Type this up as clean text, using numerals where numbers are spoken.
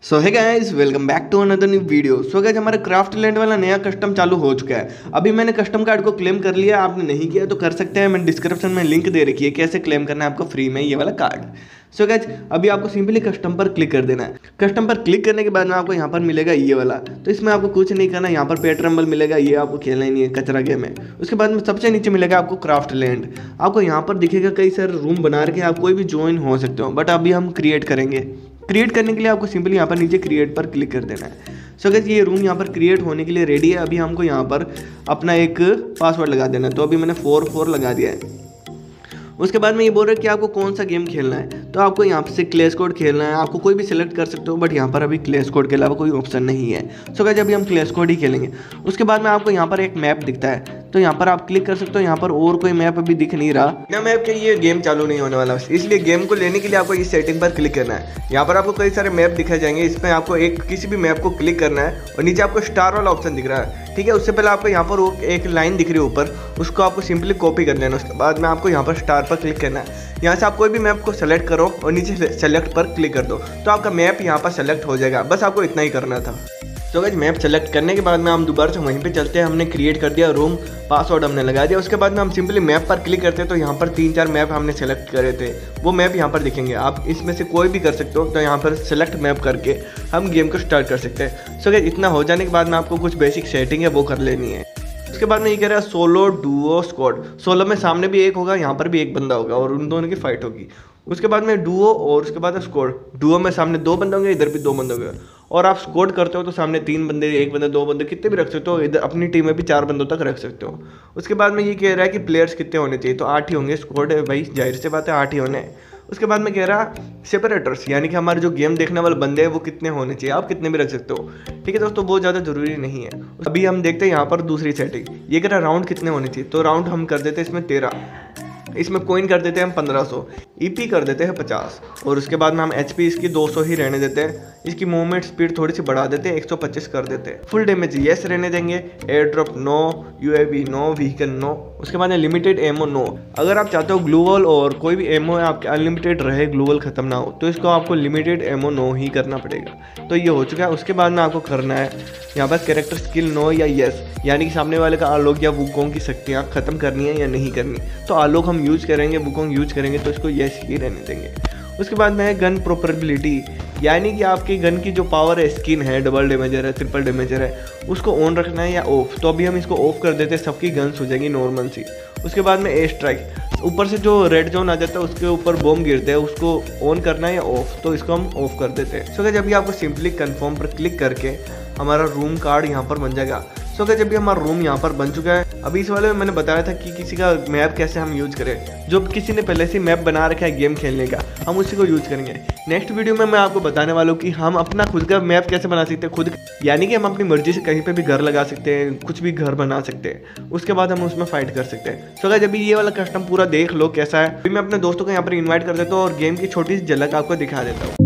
सो है guys, welcome back to another new video. So guys, हमारा craft land वाला नया कस्टम चालू हो चुका है। अभी मैंने कस्टम कार्ड को क्लेम कर लिया। आपने नहीं किया तो कर सकते हैं, मैंने डिस्क्रिप्शन में लिंक दे रखी है कैसे क्लेम करना है आपको फ्री में ये वाला कार्ड। सो गाइस, अभी आपको सिंपली कस्टम पर क्लिक कर देना है। कस्टम पर क्लिक करने के बाद में आपको यहाँ पर मिलेगा ये वाला, तो इसमें आपको कुछ नहीं करना। यहाँ पर पेट रंबल मिलेगा, ये आपको खेलना ही नहीं है, कचरा गेम है। उसके बाद में सबसे नीचे मिलेगा आपको क्राफ्ट लैंड। आपको यहाँ पर दिखेगा कई सारे रूम बना रखे, आप कोई भी ज्वाइन हो सकते हो, बट अभी हम क्रिएट करेंगे। क्रिएट करने के लिए आपको सिंपली यहाँ पर नीचे क्रिएट पर क्लिक कर देना है। सो गाइस, ये रूम यहाँ पर क्रिएट होने के लिए रेडी है। अभी हमको यहाँ पर अपना एक पासवर्ड लगा देना है, तो अभी मैंने 44 लगा दिया है। उसके बाद में ये बोल रहा है कि आपको कौन सा गेम खेलना है, तो आपको यहाँ से क्लैश कोड खेलना है। आपको कोई भी सिलेक्ट कर सकते हो, बट यहाँ पर अभी क्लैश कोड के अलावा कोई ऑप्शन नहीं है। सो गाइस, अभी हम क्लैश कोड ही खेलेंगे। उसके बाद में आपको यहाँ पर एक मैप दिखता है, तो यहाँ पर आप क्लिक कर सकते हो। यहाँ पर और कोई मैप अभी दिख नहीं रहा, बिना मैप के ये गेम चालू नहीं होने वाला, इसलिए गेम को लेने के लिए आपको इस सेटिंग पर क्लिक करना है। यहाँ पर आपको कई सारे मैप दिखाए जाएंगे, इसमें आपको किसी भी मैप को क्लिक करना है और नीचे आपको स्टार वाला ऑप्शन दिख रहा है, ठीक है। उससे पहले आपको यहाँ पर एक लाइन दिख रही है ऊपर, उसको आपको सिंपली कॉपी कर लेना। उसके बाद में आपको यहाँ पर स्टार पर क्लिक करना है। यहाँ से आप कोई भी मैप को सेलेक्ट करो और नीचे सेलेक्ट पर क्लिक कर दो, तो आपका मैप यहाँ पर सेलेक्ट हो जाएगा। बस आपको इतना ही करना था। तो गाइस, मैप सेलेक्ट करने के बाद में हम दोबारा से वहीं पे चलते हैं। हमने क्रिएट कर दिया रूम, पासवर्ड हमने लगा दिया। उसके बाद में हम सिंपली मैप पर क्लिक करते हैं, तो यहाँ पर 3-4 मैप हमने सेलेक्ट करे थे, वो मैप यहाँ पर दिखेंगे। आप इसमें से कोई भी कर सकते हो, तो यहाँ पर सेलेक्ट मैप करके हम गेम को स्टार्ट कर सकते हैं। सो गाइस, इतना हो जाने के बाद में आपको कुछ बेसिक सेटिंग है वो कर लेनी है। उसके बाद में ये कह रहा है सोलो डुओ स्क्वाड। सोलो में सामने भी एक होगा, यहाँ पर भी एक बंदा होगा और उन दोनों की फाइट होगी। उसके बाद में डुओ और उसके बाद स्क्वाड। डुओ में सामने 2 बंदे होंगे, इधर भी 2 बंदे होंगे। और आप स्क्वाड करते हो तो सामने 3 बंदे, 1 बंदा, 2 बंदे, कितने भी रख सकते हो। इधर अपनी टीम में भी 4 बंदों तक रख सकते हो। उसके बाद में ये कह रहा है कि प्लेयर्स कितने होने चाहिए, तो 8 ही होंगे। स्क्वाड है भाई, जाहिर सी बात है 8 ही होने हैं। उसके बाद में कह रहा सेपरेटर्स, यानी कि हमारे जो गेम देखने वाले बंदे हैं वो कितने होने चाहिए, आप कितने भी रख सकते हो, ठीक है दोस्तों, बहुत ज़्यादा जरूरी नहीं है। अभी हम देखते हैं यहाँ पर दूसरी सेटिंग। ये कह रहा राउंड कितने होने चाहिए, तो राउंड हम कर देते हैं इसमें 13। इसमें कोइन कर देते हैं हम 1500, ईपी कर देते हैं 50, और उसके बाद में हम एचपी इसकी 200 ही रहने देते हैं। इसकी मूवमेंट स्पीड थोड़ी सी बढ़ा देते हैं, 125 कर देते हैं। फुल डैमेज येस रहने देंगे, air drop no, UAV no, vehicle no. उसके बाद लिमिटेड एमओ नो। अगर आप चाहते हो ग्लूवल और कोई भी एमओ है आपके अनलिमिटेड रहे, ग्लूवल खत्म ना हो, तो इसको आपको लिमिटेड एमओ नो ही करना पड़ेगा। तो ये हो चुका है। उसके बाद में आपको करना है यहाँ पर कैरेक्टर स्किल नो या येस, यानी कि सामने वाले का आलोक या वुकोंग की शक्तियाँ खत्म करनी है या नहीं करनी। तो आलोक हम यूज करेंगे, वुकोंग यूज करेंगे, तो इसको येस ही रहने देंगे। उसके बाद में है गन प्रोपरेबिलिटी, यानी कि आपकी गन की जो पावर है, स्किन है, डबल डैमेजर है, ट्रिपल डैमेजर है, उसको ऑन रखना है या ऑफ। तो अभी हम इसको ऑफ कर देते हैं, सबकी गन्स हो जाएगी नॉर्मल सी। उसके बाद में एयर स्ट्राइक, ऊपर से जो रेड जोन आ जाता है उसके ऊपर बॉम्ब गिरते हैं, उसको ऑन करना है या ऑफ, तो इसको हम ऑफ कर देते हैं। सो गाइस, अभी आपको सिंपली कन्फर्म पर क्लिक करके हमारा रूम कार्ड यहाँ पर बन जाएगा। सो गाइस, अभी हमारा रूम यहाँ पर बन चुका है। अभी इस वाले में मैंने बताया था कि किसी का मैप कैसे हम यूज करें। जो किसी ने पहले से मैप बना रखा है गेम खेलने का, हम उसी को यूज करेंगे। नेक्स्ट वीडियो में मैं आपको बताने वाला हूँ कि हम अपना खुद का मैप कैसे बना सकते हैं खुद, यानी कि हम अपनी मर्जी से कहीं पे भी घर लगा सकते हैं, कुछ भी घर बना सकते हैं। उसके बाद हम उसमें फाइट कर सकते हैं। सो गाइस, अभी ये वाला कस्टम पूरा देख लो कैसा है। अभी मैं अपने दोस्तों को यहाँ पर इन्वाइट कर देता हूँ और गेम की छोटी सी झलक आपको दिखा देता हूँ।